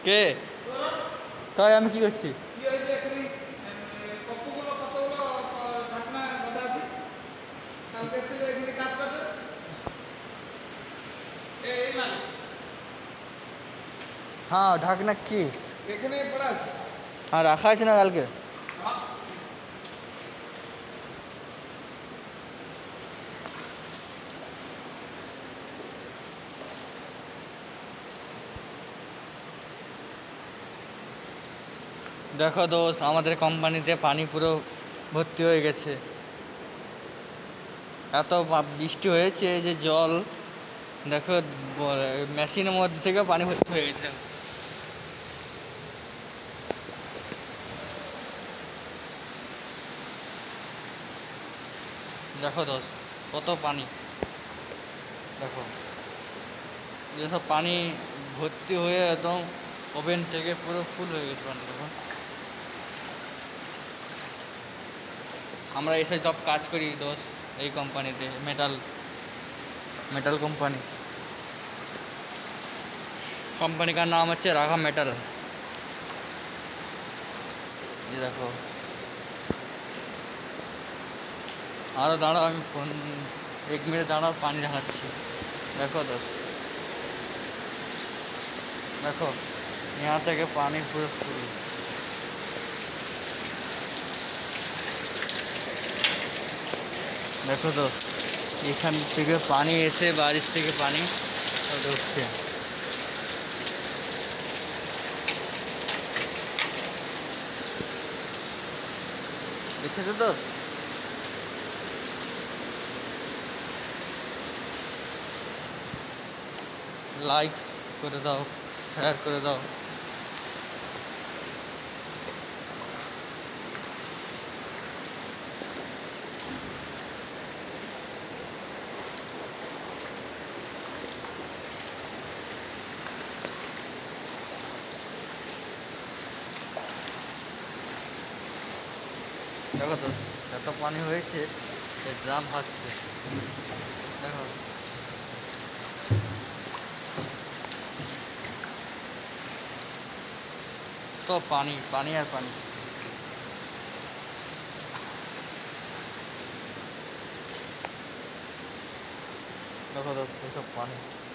কে তাই আমি কি করছি? হ্যাঁ ঢাকনা কি এখানে পড়া আছে? হ্যাঁ রাখা আছে না কালকে। দেখো দোস্ত, আমাদের কোম্পানিতে পানি পুরো ভর্তি হয়ে গেছে। এত বৃষ্টি হয়েছে যে জল দেখো মেশিনের মধ্যে থেকে পানি ভর্তি হয়ে গেছে। দেখো দোস্ত কত পানি, দেখো যেসব পানি ভর্তি হয়ে একদম ওভেন থেকে পুরো ফুল হয়ে গেছে পানি। দেখো আমরা এসে সব কাজ করি দোস্ত এই কোম্পানিতে, मेटल कंपनी। कंपनी का नाम है राघा मेटल। ये देखो आरो दाঁড়াও আমি ফোন 1 मिनट दाঁড়াও पानी ঢালাচ্ছি। देखो दोस्त देखो यहाँ থেকে पानी पूरा फुल। देखो दोस्त এখান থেকে পানি এসে বারিশ থেকে পানি ঢুকছে। দেখেছো দোস্ত? লাইক করে দাও, শেয়ার করে দাও। দেখো দোস্ত এত পানি হয়েছে ড্রাম ভাসছে। দেখো সব পানি পানি আর পানি। দেখো দোস্ত সব পানি।